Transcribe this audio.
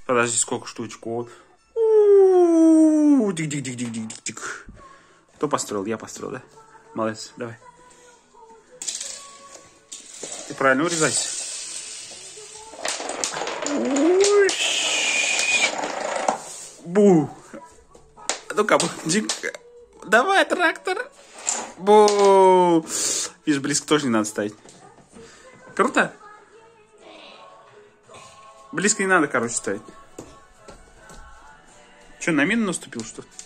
Подожди, сколько штучек? Вот. Дик-дик-дик-дик-дик-дик. Кто построил? Я построил, да? Молодец, давай. Ты правильно урезайся. Бу. Ну-ка, давай, трактор. Бу. Видишь, близко тоже не надо ставить. Круто? Близко не надо, короче, ставить. Че, на мину наступил, что ли?